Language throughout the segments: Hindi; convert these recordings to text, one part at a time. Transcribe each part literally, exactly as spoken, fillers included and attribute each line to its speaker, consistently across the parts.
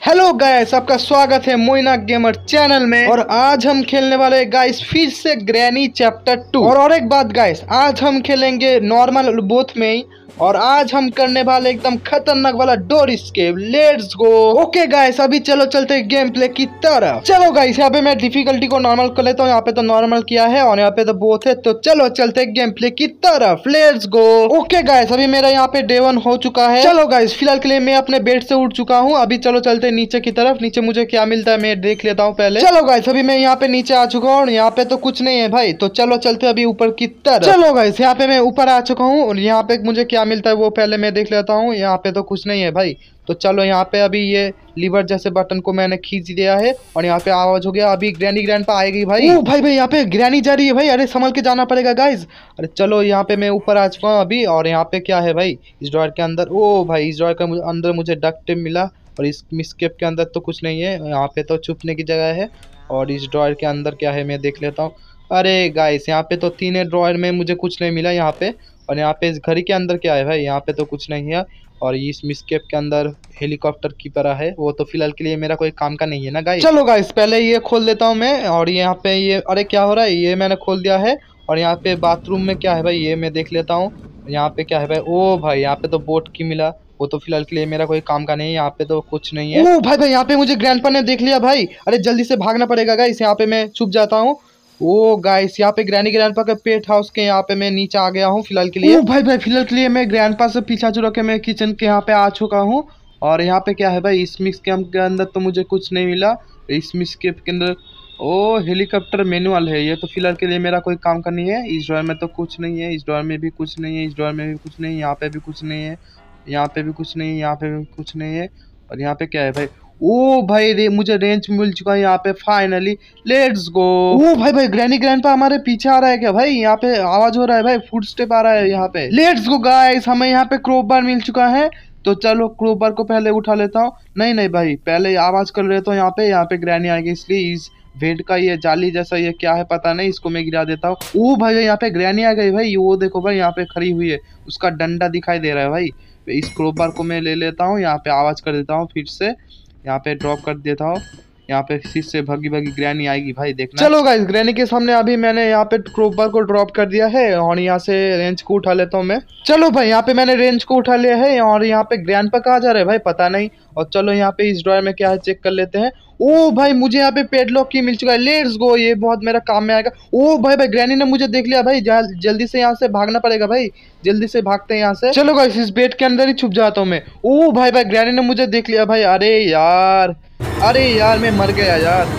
Speaker 1: हेलो गाइस, आपका स्वागत है मोइना गेमर चैनल में। और आज हम खेलने वाले हैं गाइस फिर से ग्रैनी चैप्टर टू। और और एक बात गाइस, आज हम खेलेंगे नॉर्मल बोथ में ही, और आज हम करने वाले एकदम खतरनाक वाला door escape. Let's go. Okay guys, अभी चलो चलते हैं गेम प्ले की तरफ। चलो गाइस, यहाँ पे मैं डिफिकल्टी को नॉर्मल कर लेता हूँ। यहाँ पे तो नॉर्मल किया है और यहाँ पे तो बोथ है, तो चलो चलते हैं गेम प्ले की तरफ। Let's go. ओके गाइस, अभी मेरा यहाँ पे डे वन हो चुका है। चलो गाइस, फिलहाल के लिए मैं अपने बेड से उठ चुका हूँ। अभी चलो चलते हैं नीचे की तरफ। नीचे मुझे क्या मिलता है मैं देख लेता हूँ पहले। चलो गाइस, अभी मैं यहाँ पे नीचे आ चुका हूँ और यहाँ पे तो कुछ नहीं है भाई, तो चलो चलते अभी ऊपर की तरफ। चलो गाइस, यहाँ पे मैं ऊपर आ चुका हूँ और यहाँ पे मुझे क्या मिलता है वो पहले मैं देख लेता हूँ। यहाँ पे तो कुछ नहीं है भाई, तो चलो यहाँ पे अभी ये लीवर जैसे बटन को मैंने खींच दिया है और यहाँ पे आवाज हो गया। अभी ग्रैनी ग्रैंडपा आएगी भाई। ओ भाई भाई, यहाँ पे ग्रैनी जा रही है भाई। अरे संभल के जाना पड़ेगा गाइस। अरे चलो, यहाँ पे मैं ऊपर आ चुका हूँ अभी। और यहाँ पे क्या है भाई इस ड्रॉयर के अंदर? ओ भाई, इस ड्रॉयर के अंदर मुझे डक्ट टेप मिला और इस मिसकेप के अंदर तो कुछ नहीं है। यहाँ पे तो छुपने की जगह है। और इस ड्रॉयर के अंदर क्या है मैं देख लेता हूँ। अरे गाइस, यहाँ पे तो तीन है ड्रॉयर में, मुझे कुछ नहीं मिला यहाँ पे। और यहाँ पे इस घड़ी के अंदर क्या है भाई? यहाँ पे तो कुछ नहीं है। और इस मिसकेप के अंदर हेलीकॉप्टर की तरह है, वो तो फिलहाल के लिए मेरा कोई काम का नहीं है ना गाइस। चलो गाइस, पहले ये खोल देता हूँ मैं। और यहाँ पे ये, अरे क्या हो रहा है, ये मैंने खोल दिया है। और यहाँ पे बाथरूम में क्या है भाई ये मैं देख लेता हूँ। यहाँ पे क्या है भाई? ओ भाई, यहाँ पे तो बोट की मिला, वो तो फिलहाल के लिए मेरा कोई काम का नहीं है। यहाँ पे तो कुछ नहीं है। ओ भाई भाई, यहाँ पे मुझे ग्रैंडपा ने देख लिया भाई। अरे जल्दी से भागना पड़ेगा गाइस, यहाँ पे मैं छुप जाता हूँ। ओ गाइस, यहाँ पे ग्रैनी ग्रैंडपा के पेट हाउस के यहाँ पे मैं नीचे आ गया हूँ फिलहाल के लिए। ओ भाई भाई, फिलहाल के लिए मैं ग्रैंडपा से पीछा छुड़ा के मैं किचन के यहाँ पे आ चुका हूँ। और यहाँ पे क्या है भाई इस मिक्स कैम्प के अंदर तो मुझे कुछ नहीं मिला। इस मिक्स कैम्प के अंदर ओ हेलीकॉप्टर मैनुअल है, ये तो फिलहाल के लिए मेरा कोई काम का नहीं है। इस ड्रॉयर में तो कुछ नहीं है, इस ड्रॉयर में भी कुछ नहीं है, इस ड्रॉयर में भी कुछ नहीं है, यहाँ पे भी कुछ नहीं है, यहाँ पे भी कुछ नहीं है, यहाँ पे भी कुछ नहीं है। और यहाँ पे क्या है भाई? ओ भाई रे, मुझे रेंज मिल चुका है यहाँ पे फाइनली। Let's go. ओ भाई भाई, ग्रैनी ग्रैंडपा हमारे पीछे आ रहा है क्या भाई? यहाँ पे आवाज हो रहा है भाई, फुट स्टेप आ रहा है यहाँ पे। लेट्स गो गाइस, हमें यहाँ पे क्रोबार मिल चुका है, तो चलो क्रोबार को पहले उठा लेता हूँ। नहीं नहीं भाई, पहले आवाज कर लेता हूँ यहाँ पे। यहाँ पे ग्रैनी आएगी, इसलिए इस भेड़ का ये जाली जैसा ये क्या है पता नहीं, इसको मैं गिरा देता हूँ। ओ भाई, यहाँ पे ग्रैनी आ गई भाई। वो देखो भाई, यहाँ पे खड़ी हुई है, उसका डंडा दिखाई दे रहा है भाई। इस क्रोबार को मैं ले लेता हूँ, यहाँ पे आवाज कर देता हूँ फिर से, यहाँ पे ड्रॉप कर देता हूँ। यहाँ पे फिर से भगी भगी ग्रैनी आएगी भाई, देखना। चलो गाइस, ग्रैनी के सामने अभी मैंने यहाँ पे क्रोबार को ड्रॉप कर दिया है और यहाँ से रेंज को उठा लेता हूँ मैं। चलो भाई, यहाँ पे मैंने रेंज को उठा लिया है। और यहाँ पे ग्रैंडपा कहाँ जा रहे हैं भाई पता नहीं। और चलो यहाँ पे इस ड्रॉयर में क्या है चेक कर लेते हैं। ओ भाई, मुझे यहाँ पे पेडलॉक की मिल चुका है। लेट्स गो, ये बहुत मेरा काम में आएगा। ओ भाई भाई, ग्रैनी ने मुझे देख लिया भाई, जल्दी से यहाँ से भागना पड़ेगा भाई। जल्दी से भागते हैं यहाँ से। चलो गाइस, इस बेड के अंदर ही छुप जाता हूँ मैं। ओ भाई भाई, ग्रैनी ने मुझे देख लिया भाई। अरे यार, अरे यार, मैं मर गया यार।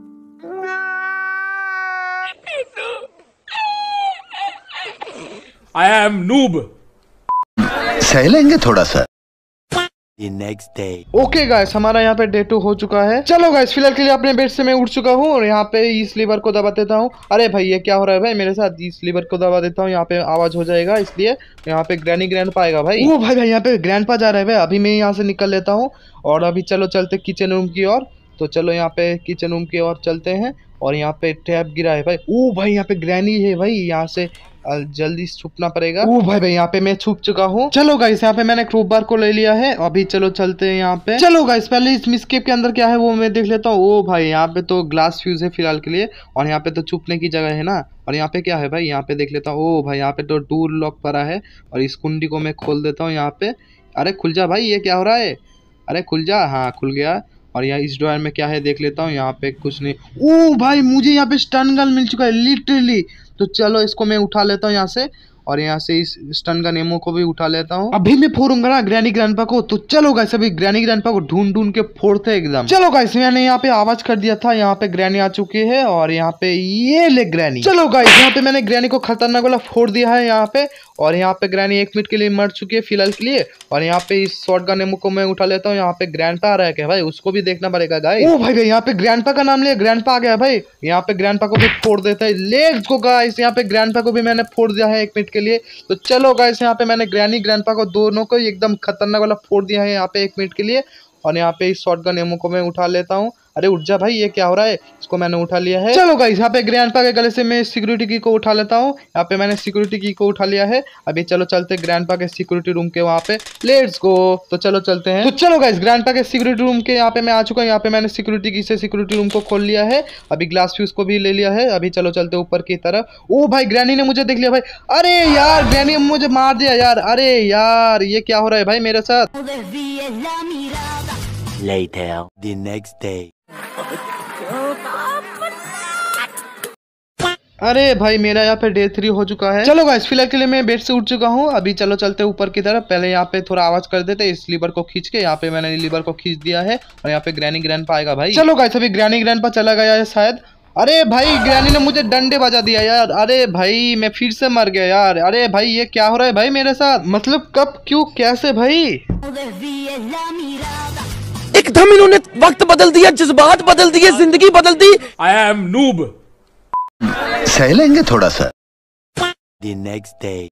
Speaker 2: I am noob.
Speaker 3: सह लेंगे थोड़ा सा।
Speaker 4: The next day.
Speaker 1: Okay guys, हमारा यहाँ पे डे टू हो चुका है। चलो गाइस, फिलहाल के लिए अपने बेड से मैं उठ चुका हूँ और यहाँ पे इस लीवर को दबा देता हूँ। अरे भाई, ये क्या हो रहा है भाई मेरे साथ? इस लीवर को दबा देता हूँ, यहाँ पे आवाज हो जाएगा, इसलिए यहाँ पे ग्रैनी ग्रैंडपा आएगा भाई। ओ भाई भाई, यहाँ पे ग्रैंडपा जा रहा है भाई। अभी मैं यहाँ से निकल लेता हूँ और अभी चलो चलते किचन रूम की ओर। तो चलो यहाँ पे किचन रूम की ओर चलते हैं। और यहाँ पे टैब गिरा है भाई। ओ भाई, यहाँ पे ग्रैनी है भाई, यहाँ से जल्दी छुपना पड़ेगा। ओ भाई भाई, यहाँ पे मैं छुप चुका हूँ। चलो गाइस, यहाँ पे मैंने क्रोबार को ले लिया है। अभी चलो चलते हैं यहाँ पे। चलो गाइस, पहले इस मिसकेप के अंदर क्या है वो मैं देख लेता हूँ। ओ भाई, यहाँ पे तो ग्लास फ्यूज है फिलहाल के लिए, और यहाँ पे तो छुपने की जगह है ना। और यहाँ पे क्या है भाई? यहाँ पे देख लेता हूँ। ओ भाई, यहाँ पे तो डोर लॉक पड़ा है और इस कुंडी को मैं खोल देता हूँ यहाँ पे। अरे खुल जा भाई, ये क्या हो रहा है? अरे खुल जा। हाँ, खुल गया। और यहाँ इस ड्रॉयर में क्या है देख लेता हूँ। यहाँ पे कुछ नहीं। ओ भाई, मुझे यहाँ पे स्टन गन मिल चुका है लिटरली। तो चलो इसको मैं उठा लेता हूँ यहाँ से, और यहाँ से इस स्टन गन एमो को भी उठा लेता हूँ। अभी मैं फोड़ूंगा ना ग्रैनी ग्रैंडपा को। तो चलो गाइस, अभी ग्रैनी ग्रैंडपा को ढूंढ ढूंढ के फोड़ते एकदम। चलो गाइस, मैंने यहाँ पे आवाज कर दिया था, यहाँ पे ग्रैनी आ चुकी है और यहाँ पे ये ले ग्रैनी। चलो गाइस, यहाँ पे मैंने ग्रैनी को खतरनाक वाला फोड़ दिया है यहाँ पे। और यहाँ पे ग्रैनी एक मिनट के लिए मर चुकी है फिलहाल के लिए। और यहाँ पे इस शॉटगन एमो को मैं उठा लेता हूँ। यहाँ पे ग्रैंडपा आ रहा है क्या भाई? उसको भी देखना पड़ेगा गाइस। ओ भाई भाई, यहाँ पे ग्रैंडपा का नाम लिया, ग्रैंडपा आ गया भाई। यहाँ पे ग्रैंडपा को भी फोड़ देता है। लेट्स गो गाइस, यहाँ पे ग्रैंडपा को भी मैंने फोड़ दिया है एक मिनट के लिए। तो चलो गाइस, यहाँ पे मैंने ग्रैनी ग्रैंडपा को दोनों को एकदम खतरनाक वाला फोड़ दिया है यहाँ पे एक मिनट के लिए। और यहाँ पे इस शॉटगन एमो को मैं उठा लेता हूँ। अरे उठ जा भाई, ये क्या हो रहा है। इसको मैंने उठा लिया है। चलो गाइस यहाँ पे ग्रैंडपा के गले से मैं सिक्योरिटी की को उठा लेता हूँ। यहाँ पे मैंने सिक्योरिटी की को उठा लिया है। अभी चलो चलते ग्रैंडपा के सिक्योरिटी रूम के वहाँ पे, लेट्स गो। तो चलो चलते हैं। तो चलो गाइस ग्रैंडपा के सिक्योरिटी रूम के यहाँ पे मैं आ चुका हूँ। यहाँ पे मैंने सिक्योरिटी की से सिक्योरिटी रूम को खोल लिया है। अभी ग्लास फ्यूज को भी ले लिया है। अभी चलो चलते ऊपर की तरफ। ओ भाई ग्रैनी ने मुझे देख लिया भाई। अरे यार ग्रैनी ने मुझे मार दिया यार। अरे यार ये क्या हो रहा है भाई मेरे साथ।
Speaker 4: Later, the next day.
Speaker 1: अरे भाई मेरा यहाँ पे डे थ्री हो चुका है। चलो गाइस फिलहाल के लिए मैं बेड से उठ चुका हूँ। अभी चलो चलते ऊपर की तरफ। पहले यहाँ पे थोड़ा आवाज कर देते इस लीवर को खींच के। यहाँ पे मैंने लीवर को खींच दिया है और यहाँ पे ग्रैनी ग्रैंडपा आएगा भाई। चलो गाइस अभी ग्रैनी ग्रैंडपा चला गया है शायद। अरे भाई ग्रैनी ने मुझे डंडे बजा दिया यार। अरे भाई मैं फिर से मर गया यार। अरे भाई ये क्या हो रहा है भाई मेरे साथ, मतलब कब क्यों कैसे भाई।
Speaker 2: एकदम इन्होंने वक्त बदल दिया, जज्बात बदल दिए, जिंदगी बदल दी।
Speaker 5: I am noob.
Speaker 3: सह लेंगे थोड़ा सा।
Speaker 4: The next day.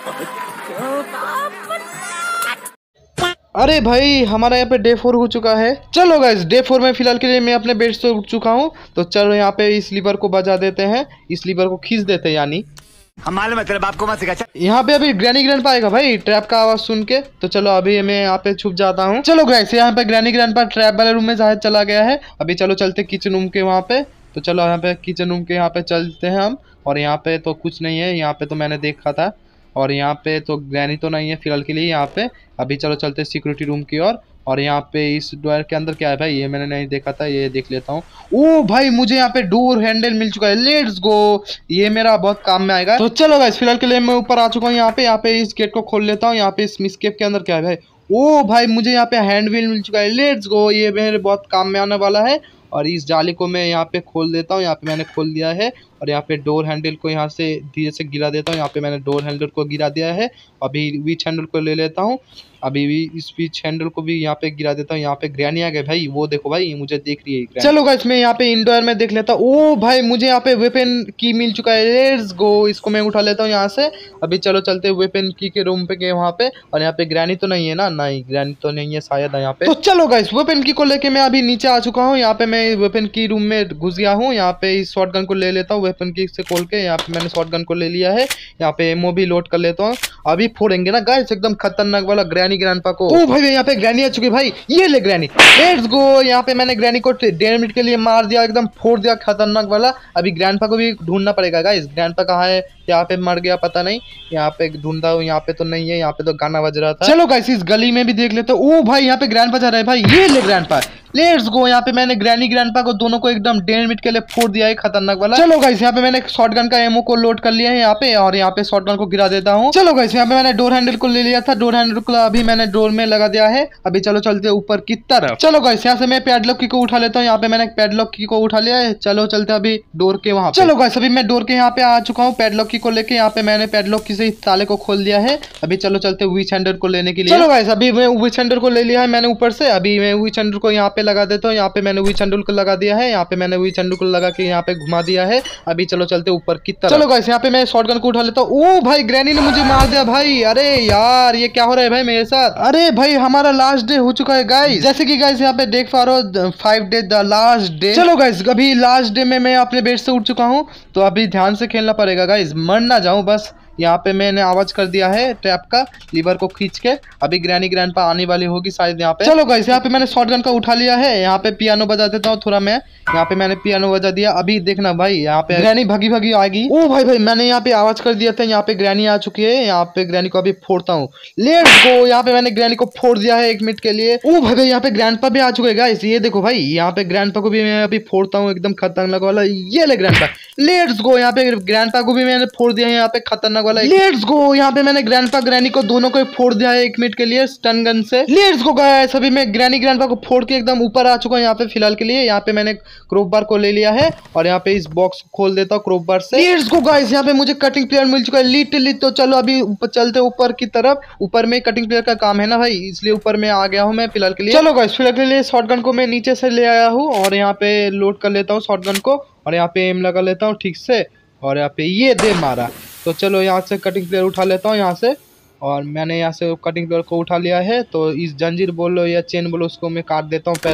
Speaker 1: अरे भाई हमारा यहाँ पे डे फोर हो चुका है। चलो गाइस डे फोर में फिलहाल के लिए मैं अपने बेड से उठ चुका हूँ। तो चलो यहाँ पे इस लीवर को बजा देते हैं, इस लीवर को खींच देते हैं यानी।
Speaker 3: हमारे मतलब आपको मत सिखा।
Speaker 1: यहाँ पे अभी ग्रैनी ग्रैंडपा आएगा भाई ट्रैप का आवाज सुन के। तो चलो अभी मैं यहाँ पे छुप जाता हूँ। चलो गाइस यहाँ पे ग्रैनी ग्रैंडपा ट्रैप वाले रूम में शायद चला गया है। अभी चलो चलते किचन रूम के वहाँ पे। तो चलो यहाँ पे किचन रूम के यहाँ पे चलते हैं हम। और यहाँ पे तो कुछ नहीं है, यहाँ पे तो मैंने देखा था। और यहाँ पे तो ग्रैनी तो नहीं है फिलहाल के लिए यहाँ पे। अभी चलो चलते सिक्योरिटी रूम की ओर। और, और यहाँ पे इस डोर के अंदर क्या है भाई, ये मैंने नहीं देखा था, ये देख लेता हूँ। ओ भाई मुझे यहाँ पे डोर हैंडल मिल चुका है, लेट्स गो। ये मेरा बहुत काम में आएगा। तो चलो गाइस फिलहाल के लिए मैं ऊपर आ चुका हूँ। यहाँ पे यहाँ पे इस गेट को खोल लेता हूँ। यहाँ पे इस मिसकेप के अंदर क्या है भाई। ओ भाई मुझे यहाँ पे हैंड व्हील मिल चुका है, लेट्स गो। ये मेरे बहुत काम में आने वाला है। और इस जाली को मैं यहाँ पे खोल देता हूँ। यहाँ पे मैंने खोल दिया है। और यहाँ पे डोर हैंडल को यहाँ से धीरे से गिरा देता हूँ। यहाँ पे मैंने डोर हैंडल को गिरा दिया है। अभी विच हैंडल को ले लेता हूँ। अभी भी इस विच हैंडल को भी यहाँ पे गिरा देता हूँ। यहाँ पे ग्रैनी आ गए भाई, वो देखो भाई मुझे देख रही है। चलो गाइस मैं यहाँ पे इंडोर में देख लेता हूँ। ओ भाई मुझे यहाँ पे वेपन की मिल चुका है, लेट्स गो। इसको मैं उठा लेता हूँ यहाँ से। अभी चलो चलते वेपन की के रूम पे गए वहाँ पे। और यहाँ पे ग्रैनी तो नहीं है ना, नहीं ग्रैनी तो नहीं है शायद यहाँ पे। तो चलो गाइस वेपन की को लेके मैं अभी नीचे आ चुका हूँ। यहाँ पे मैं वेपन की रूम में घुस गया हूँ। यहाँ पे इस शॉर्ट गन को ले लेता हूँ वेपन की से खोल के। यहाँ पे मैंने शॉर्ट गन को ले लिया है। यहाँ पे एमओ भी लोड कर लेता हूँ। अभी फोड़ेंगे ना गाइस एकदम खतरनाक वाला ग्रैनी ग्रैंडपा को। ओ भाई यहाँ पे ग्रैनी आ चुकी भाई, ये ले ग्रैनी, लेट्स गो। यहाँ पे मैंने ग्रैनी को डेढ़ मिनट के लिए मार दिया, एकदम फोड़ दिया खतरनाक वाला। अभी ग्रैंडपा को भी ढूंढना पड़ेगा गाइस। ग्रैंडपा कहाँ है, यहाँ पे मर गया पता नहीं। यहाँ पे ढूंढता हूँ, यहाँ पे तो नहीं है। यहाँ पे तो गाना बज रहा था। चलो गाइस इस गली में भी देख लेते हो। ओ भाई यहाँ पे ग्रैंडपा जा रहा है भाई, ये ले ग्रैंडपा, लेट्स गो। यहाँ पे मैंने ग्रैनी ग्रैंडपा को दोनों को एकदम डेढ़ मिनट के लिए फोड़ दिया है खतरनाक वाला। चलो गाइस यहाँ पे मैंने शॉटगन का एमओ को लोड कर लिया है यहाँ पे। और यहाँ पे शॉटगन को गिरा देता हूँ। चलो गाइस यहाँ पे मैंने डोर हैंडल को ले लिया था, डोर हैंडल को अभी मैंने डोर में लगा दिया है। अभी चलो चलते ऊपर की तरफ। चलो गाइस यहाँ से मैं पैडलॉक की को उठा लेता हूँ। यहाँ पे मैंने पैडलॉक की को उठा लिया है। चलो चलते अभी डोर के वहाँ। चलो गाइस अभी मैं डोर के यहाँ पे आ चुका हूँ पैडलॉक की को लेके। यहाँ पे मैंने पैडलॉक की से ताले को खोल दिया है। अभी चलो चलते विच हैंडल को लेने के लिए। चलो गाइस अभी मैं विच हैंडल को ले लिया है मैंने ऊपर से। अभी मैं विच हैंडल को यहाँ पे लगा देता हूँ। यहाँ पे मैंने विच हैंडल को लगा दिया है। यहाँ पे मैंने विच हैंडल को लगा के यहाँ पे घुमा दिया है। अभी चलो चलते ऊपर की तरफ। चलो गाइस यहाँ पे मैं शॉटगन को उठा लेता हूँ। ओ भाई ग्रैनी ने मुझे मार दिया भाई। अरे यार ये क्या हो रहा है भाई मेरे साथ। अरे भाई हमारा लास्ट डे हो चुका है गाइस। जैसे कि गाइस यहाँ पे देख पा रहे हो five day the last day. चलो गाइस अभी लास्ट डे में मैं अपने बेड से उठ चुका हूँ। तो अभी ध्यान से खेलना पड़ेगा गाइस, मर ना जाऊं बस। यहाँ पे मैंने आवाज कर दिया है ट्रैप का, लीवर को खींच के। अभी ग्रैनी ग्रैंडपा आने वाली होगी शायद यहाँ पे। चलो गाइस यहाँ पे मैंने शॉटगन का उठा लिया है। यहाँ पे पियानो बजा देता हूँ थोड़ा मैं। यहाँ पे मैंने पियानो बजा दिया। अभी देखना भाई यहाँ पे ग्रैनी भगी भगी आएगी। ओ भाई भाई मैंने यहाँ पे आवाज कर दिया था, यहाँ पे ग्रैनी आ चुकी है। यहाँ पे ग्रैनी को अभी फोड़ता हूँ, लेट्स गो। यहाँ पे मैंने ग्रैनी को फोड़ दिया है एक मिनट के लिए। ओ भाई भाई यहाँ पे ग्रैंडपा भी आ चुके हैं गाइस, ये देखो भाई। यहाँ पे ग्रैंडपा को भी मैं अभी फोड़ता हूँ एकदम खतरनाक वाला, ये ले ग्रैंडपा, लेट्स गो। यहाँ पे ग्रैंडपा को भी मैंने फोड़ दिया है यहाँ पे खतरनाक वाला, लेट्स गो। यहाँ पे मैंने ग्रैंडपा ग्रैनी को दोनों को फोड़ दिया है एक मिनट के लिए स्टन गन से, लेट्स गो गाइस। अभी मैं ग्रैनी ग्रैंडपा को फोड़ के एकदम ऊपर आ चुका हूँ यहाँ पे फिलहाल के लिए। यहाँ पे मैंने क्रोप बार को ले लिया है और यहाँ पे इस बॉक्स को खोल देता हूँ क्रोप बार से, लेट्स गो गाइस। यहाँ पे मुझे कटिंग प्लेयर मिल चुका है लिटरली। तो चलो अभी ऊपर चलते ऊपर की तरफ। ऊपर में कटिंग प्लेयर का काम है ना भाई, इसलिए ऊपर में आ गया हूँ मैं फिलहाल के लिए। चलो गाइस फिलहाल के लिए शॉटगन को मैं नीचे से ले आया हूँ और यहाँ पे लोड कर लेता हूँ शॉटगन को और यहाँ पे एम लगा लेता हूँ ठीक से और यहाँ पे ये दे मारा। तो चलो यहाँ से कटिंग प्लेयर उठा लेता हूँ यहाँ से और मैंने यहाँ से कटिंग प्लेयर को उठा लिया है। तो इस जंजीर बोलो या चेन बोलो उसको मैं काट देता हूँ पहले।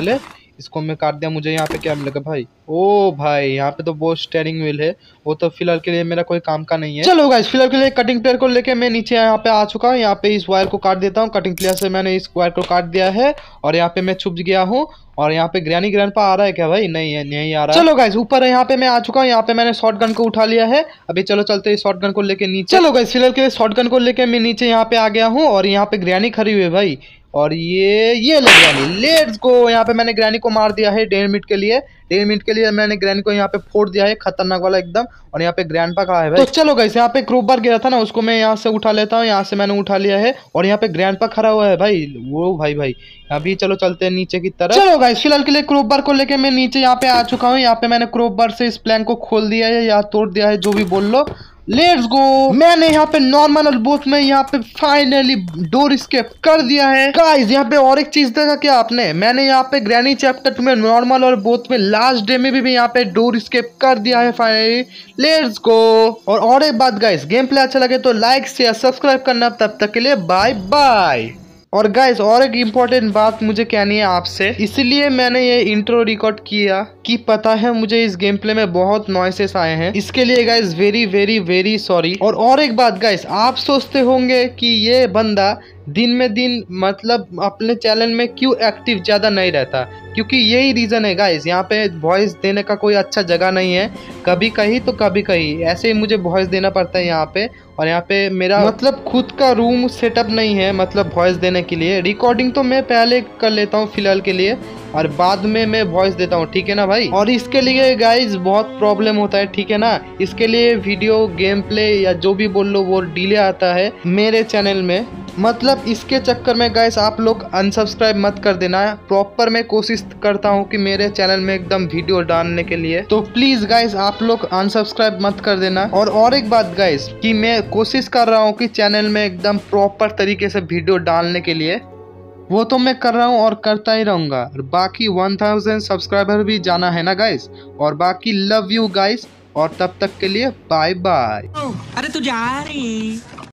Speaker 1: इसको मैं काट दिया। मुझे यहाँ पे क्या मिलेगा भाई? ओ भाई यहाँ पे तो वो स्टेयरिंग व्हील है, वो तो फिलहाल के लिए मेरा कोई काम का नहीं है। चलो गाइस फिलहाल के लिए कटिंग प्लेयर को लेके मैं नीचे यहाँ पे आ चुका हूँ। यहाँ पे इस वायर को काट देता हूँ। कटिंग प्लेयर से मैंने इस वायर को काट दिया है और यहाँ पे मैं छुप गया हूँ। और यहाँ पे ग्रैनी ग्रैंडपा आ रहा है क्या भाई? नहीं है, नहीं आ रहा। चलो गाइस ऊपर यहाँ पे मैं आ चुका हूँ। यहाँ पे मैंने शॉर्ट गन को उठा लिया है। अभी चलो चलते हैं शॉर्ट गन को लेके नीचे। चलो गाइस फिलहाल के शॉर्ट गन को लेके मैं नीचे यहाँ पे आ गया हूँ और यहाँ पे ग्रैनी खड़ी हुई है भाई। और ये ये ले ग्रैनी, लेट्स गो। यहाँ पे मैंने ग्रैनी को मार दिया है डेढ़ मिनट के लिए। डेढ़ मिनट के लिए मैंने ग्रैनी को यहाँ पे फोड़ दिया है, खतरनाक वाला एकदम। और यहाँ पे ग्रैंडपा कहाँ है भाई? तो चलो गाइस यहाँ पे क्रोबार गिरा था ना, उसको मैं यहाँ से उठा लेता हूँ। यहाँ से मैंने उठा लिया है और यहाँ पे ग्रैंडपा खड़ा हुआ है भाई। वो भाई भाई अभी चलो चलते हैं नीचे की तरफ। चलो गाइस फिलहाल के लिए क्रोबार को लेके मैं नीचे यहाँ पे आ चुका हूँ। यहाँ पे मैंने क्रोबार से इस प्लैंक को खोल दिया है या तोड़ दिया है, जो भी बोल लो। Let's go. मैंने यहाँ पे नॉर्मल और बोथ में यहाँ पे फाइनली डोर एस्केप कर दिया है। गाइस यहाँ पे और एक चीज देखा क्या आपने? मैंने यहाँ पे ग्रैनी चैप्टर टू में नॉर्मल और बोथ में लास्ट डे में भी, भी यहाँ पे डोर एस्केप कर दिया है फाइनली। Let's go. और और एक बात गाइस, गेम प्ले अच्छा लगे तो लाइक शेयर सब्सक्राइब करना। तब तक के लिए बाय बाय। और गाइस और एक इम्पोर्टेंट बात मुझे कहनी है आपसे, इसलिए मैंने ये इंट्रो रिकॉर्ड किया कि पता है मुझे इस गेम प्ले में बहुत नॉइसेस आए हैं। इसके लिए guys very very very sorry. और और एक बात गाइस, आप सोचते होंगे कि ये बंदा दिन में दिन मतलब अपने चैनल में क्यों एक्टिव ज़्यादा नहीं रहता, क्योंकि यही रीज़न है गाइस। यहाँ पे वॉइस देने का कोई अच्छा जगह नहीं है, कभी कहीं तो कभी कहीं ऐसे ही मुझे वॉइस देना पड़ता है यहाँ पे। और यहाँ पे मेरा मतलब खुद का रूम सेटअप नहीं है मतलब वॉइस देने के लिए। रिकॉर्डिंग तो मैं पहले कर लेता हूँ फिलहाल के लिए और बाद में मैं वॉइस देता हूँ, ठीक है ना भाई? और इसके लिए गाइस बहुत प्रॉब्लम होता है, ठीक है ना? इसके लिए वीडियो गेम प्ले या जो भी बोल लो वो डिले आता है मेरे चैनल में। मतलब इसके चक्कर में गाइस आप लोग अनसब्सक्राइब मत कर देना। प्रॉपर मैं कोशिश करता हूँ कि मेरे चैनल में एकदम वीडियो डालने के लिए, तो प्लीज गाइस आप लोग अनसब्सक्राइब मत कर देना। और और एक बात गाइस कि मैं कोशिश कर रहा हूँ कि चैनल में एकदम प्रॉपर तरीके से वीडियो डालने के लिए, वो तो मैं कर रहा हूँ और करता ही रहूँगा। बाकी वन थाउजेंड सब्सक्राइबर भी जाना है ना गाइस। और बाकी लव यू गाइस और तब तक के लिए बाय बाय।
Speaker 2: अरे तू जा रही